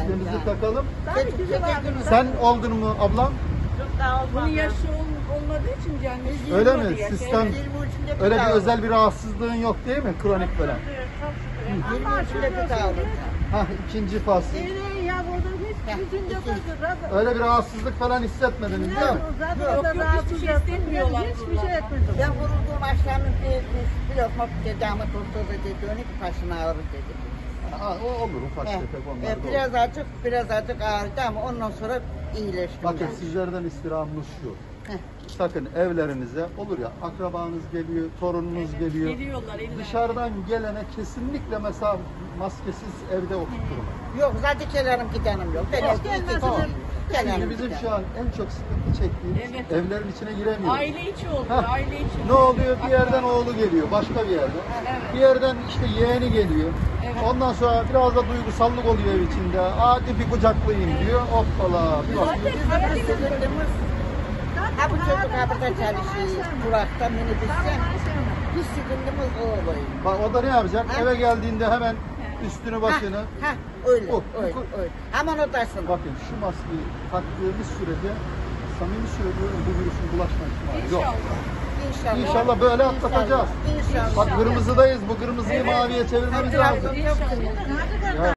Maskemizi takalım. Tabii. Sen oldun mu ablam? Bunun yaşı olmadığı için canlı. Öyle mi? Sistem öyle bir özel bir rahatsızlığın yok değil mi? Kronik böyle. 23'ünde bir kaldı. Hah, ikinci fasıl. Ya buradan hiç yüzünde bakır. Öyle bir rahatsızlık falan hissetmediniz değil mi? Zaten hiçbir şey istemiyorlar. Hiçbir şey etmedim. Ben vurulduğum akşamın bir lokma dedamı tutturdu dedi. Onu ki başına ağrı dedi. Ha, o olur ufak tefek onlar da olur. Biraz azıcık ağrıdı ama ondan sonra iyileştim. Bakın ben. sizlerden istirhamımız şu. Heh. Sakın evlerinize olur ya akrabanız geliyor, torununuz geliyor. Geliyorlar evine. Dışarıdan gelene kesinlikle mesela maskesiz evde oturtturun. Yok zaten gelirim gidenim yok. Ben Hiç gelmez. Tamam. Gelirim Şimdi bizim giderim. şu an en çok sıkıntı çektiğimiz Evet. evlerin içine giremiyoruz. Aile içi oldu. Heh. Aile içi. Ne oluyor? Bir yerden oğlu geliyor, başka bir yerden. Evet. Bir yerden işte yeğeni geliyor. Evet. Ondan sonra biraz da duygusallık oluyor ev içinde. Hadi bir kucaklayayım diyor. Hoppala. Bir bakıyor. Bizim sıkıntımız ha bu çocuk ha burada çalışıyor. Burak'ta minibüsten. Bir sıkıntımız o oluyor. Bak o da ne yapacak? Ha? Eve geldiğinde hemen üstünü başını. Ha öyle, Oh, öyle, oh. öyle. Hemen odasın. Bakın şu maskeyi taktığımız sürece samimi söylüyorum bu virüsün bulaşma ihtimali yok. İnşallah. İnşallah. İnşallah böyle atlatacağız. İnşallah. Bak kırmızıdayız. Bu kırmızıyı maviye çevirmemiz lazım. İnşallah. Ya.